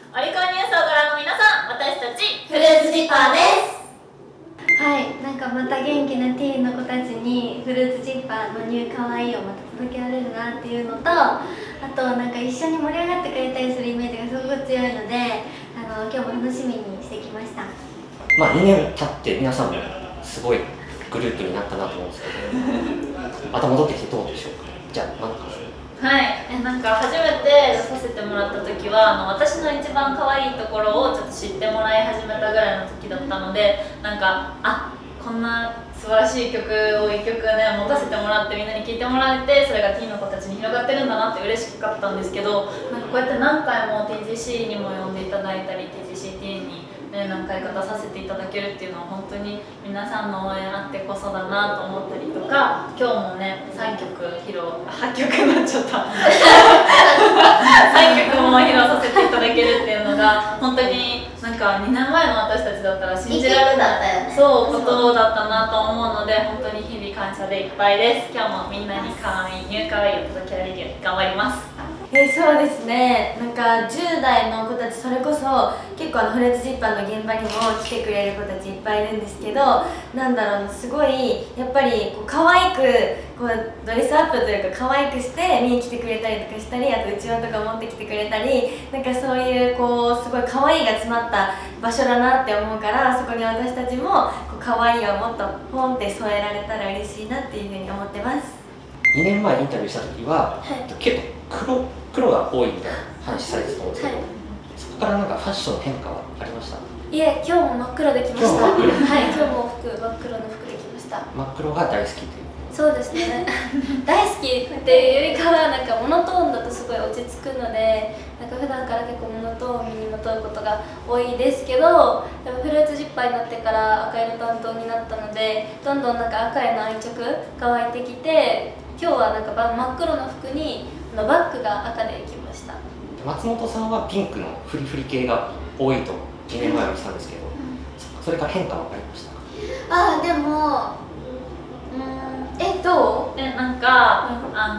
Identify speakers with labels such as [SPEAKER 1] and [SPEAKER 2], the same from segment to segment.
[SPEAKER 1] オリコンニュースをご覧の皆さん、私たち
[SPEAKER 2] フルーツジッパーです。
[SPEAKER 3] はい、なんかまた元気なティーンの子たちにフルーツジッパーのニューかわいいをまた届けられるなっていうのと、あとなんか一緒に盛り上がってくれたりするイメージがすごく強いので、今日も楽しみにしてきました。
[SPEAKER 4] まあ2年経って皆さんもすごいグループになったなと思うんですけど、また戻ってきてどうでしょうか。じゃあなんか
[SPEAKER 1] はい、なんか初めて出させてもらった時は私の一番可愛いところをちょっと知ってもらい始めたぐらいの時だったので、なんかこんな素晴らしい曲を1曲ね持たせてもらってみんなに聴いてもらえて、それがティーンの子たちに広がってるんだなって嬉しかったんですけど、なんかこうやって何回も TGC にも呼んでいただいたり TGC ティーンに何回か出させていただけるっていうのは本当に皆さんの応援あってこそだなと思ったりとか、今日もね3曲披露8曲になっちゃった3曲も披露させていただけるっていうのが本当になんか2年前の私たちだったら信じられないことだったなと思うので、本当に日々感謝でいっぱいです。今日もみんなに可愛いニュー可愛いを届けられるように頑張ります。
[SPEAKER 2] そうですね、なんか10代の子たち、それこそ結構フルーツジッパーの現場にも来てくれる子たちいっぱいいるんですけど、なんだろうな、すごいやっぱりこう可愛くこうドレスアップというか可愛くして見に来てくれたりとかしたり、あとうちわとか持ってきてくれたり、なんかそういうこうすごい可愛いが詰まった場所だなって思うから、そこに私たちもこう可愛いをもっとポンって添えられたら嬉しいなっていうふうに思ってます。
[SPEAKER 4] 2年前インタビューした時は、結構黒が多いみたいな話されてたと思うんですけど、そこからなんかファッションの変化はありました？
[SPEAKER 3] いえ、今日も真っ黒できました。はい、今日も真っ黒の服できました。
[SPEAKER 4] 真っ黒が大好きという。
[SPEAKER 3] そうですね大好きっていうよりかはなんかモノトーンだとすごい落ち着くので、なんか普段から結構モノトーンを身にまとうことが多いですけど、でもフルーツジッパーになってから赤色担当になったので、どんどんなんか赤への愛着が湧いてきて、今日はなんか真っ黒の服にバッグが赤できました。
[SPEAKER 4] 松本さんはピンクのフリフリ系が多いと2年前は言ってたんですけど、それから変化はありましたか？
[SPEAKER 2] でもどう？
[SPEAKER 1] なんか私が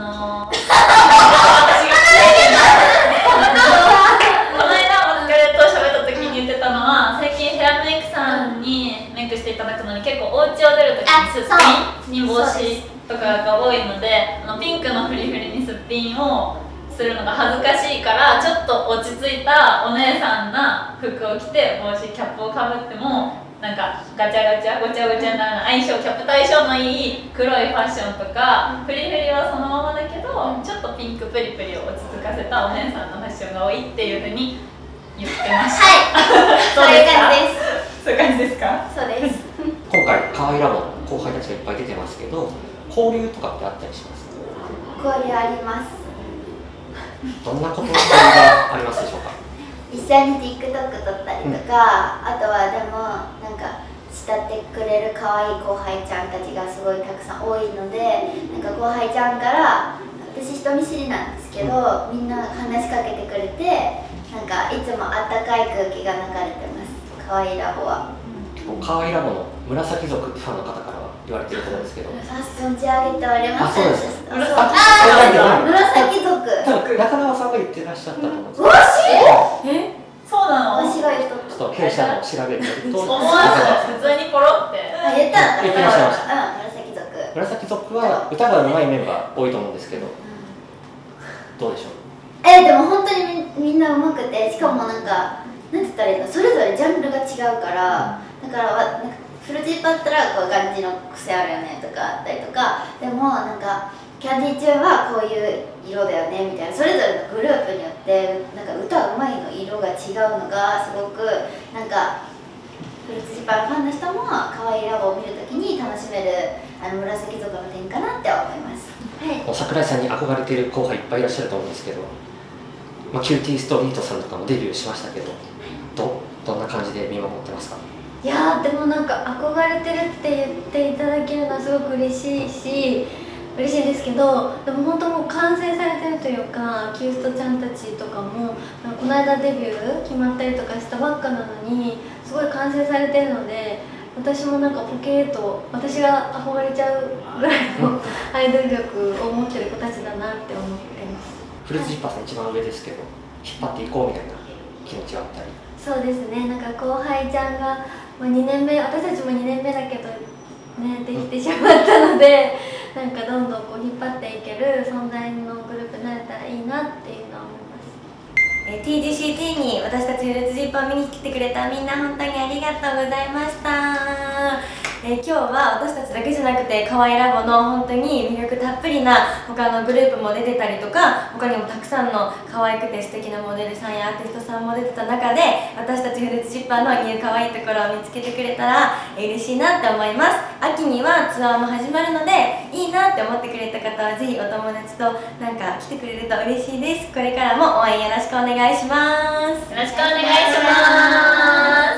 [SPEAKER 1] この間マスカレットを喋った時に言ってたのは、最近ヘアメイクさんにメイクしていただくのに結構お家を出る時にすっぴんに帽子とかが多いので、ピンクのフリフリにすっぴんをするのが恥ずかしいから、ちょっと落ち着いたお姉さんな服を着て帽子キャップをかぶってもなんかガチャガチャごちゃごちゃな相性キャップと相性のいい黒いファッションとか、フリフリはそのままだけどちょっとピンクプリプリを落ち着かせたお姉さんのファッションが多いっていうふうに言ってました。
[SPEAKER 2] そういう感じです。
[SPEAKER 1] そういう感じですか？
[SPEAKER 2] そうです。
[SPEAKER 4] 今回可愛いラボの後輩たちがいっぱい出てますけど、交流とかってあったりしますか？
[SPEAKER 2] 交流あります。
[SPEAKER 4] どんなことがありますでしょうか？
[SPEAKER 2] 一緒に TikTok 撮ったりとか、あとはでもなんか慕ってくれる可愛い後輩ちゃんたちがすごいたくさん多いので、なんか後輩ちゃんから私人見知りなんですけど、みんな話しかけてくれて、なんかいつもあったかい空気が流れてます。可愛いラボは。
[SPEAKER 4] 可愛いラボの紫族ってファンの方からは言われてると思うんですけど、
[SPEAKER 2] 存じ上げておりませんでした。紫族。
[SPEAKER 4] 中川さんが言ってらっしゃったと思うんですけど。
[SPEAKER 1] そうなの？
[SPEAKER 2] 私が言っとった。
[SPEAKER 4] ちょっと弊社の調べてると、
[SPEAKER 1] 思わず普通にポロって
[SPEAKER 2] 言ったんだ。
[SPEAKER 4] 言ってらっしゃいました。
[SPEAKER 2] 紫族。
[SPEAKER 4] 紫族は歌が上手いメンバー多いと思うんですけど、どうでしょう？
[SPEAKER 2] でも本当にみんな上手くて、しかもなんかなんて言ったらいいの、それぞれジャンルが違うから、だからなんかフルジーパだったらこういう感じの癖あるよねとかあったりとか、でもなんかキャンディーチューンはこういう色だよねみたいな、それぞれのグループによってなんか歌うまいの色が違うのがすごくなんかフルーツジッパーのファンの人も可愛いラボを見るときに楽しめる紫族の点かなって思います。
[SPEAKER 4] 桜井さんに憧れている後輩いっぱいいらっしゃると思うんですけど、キューティーストリートさんとかもデビューしましたけど、どんな感じで見守ってますか？
[SPEAKER 3] いやー、でもなんか憧れてるって言っていただけるのはすごく嬉しいし嬉しいんですけど、でも本当もう完成されてるというか、キューストちゃんたちとかもこの間デビュー決まったりとかしたばっかなのにすごい完成されてるので、私もなんかポケーと私が憧れちゃうぐらいのアイドル力を持ってる子たちだなって思ってます。
[SPEAKER 4] フルーツジッパーさん一番上ですけど、引っ張っていこうみたいな気持ちがあったり。
[SPEAKER 3] そうですね、なんか後輩ちゃんが、2年目、私たちも2年目だけどね、できてしまったので、なんかどんどんこう引っ張っていける存在のグループになれたらいいなっていうのは思います。
[SPEAKER 2] TGCT に私たちフルーツジッパーを見に来てくれたみんな本当にありがとうございました。今日は私たちだけじゃなくて可愛いラボの本当に魅力たっぷりな他のグループも出てたりとか、他にもたくさんの可愛くて素敵なモデルさんやアーティストさんも出てた中で、私たちフルーツジッパーのニュー可愛いところを見つけてくれたら嬉しいなって思います。秋にはツアーも始まるので、いいなって思ってくれた方はぜひお友達となんか来てくれると嬉しいです。これからも応援よろしくお願いします。
[SPEAKER 1] よろしくお願いします。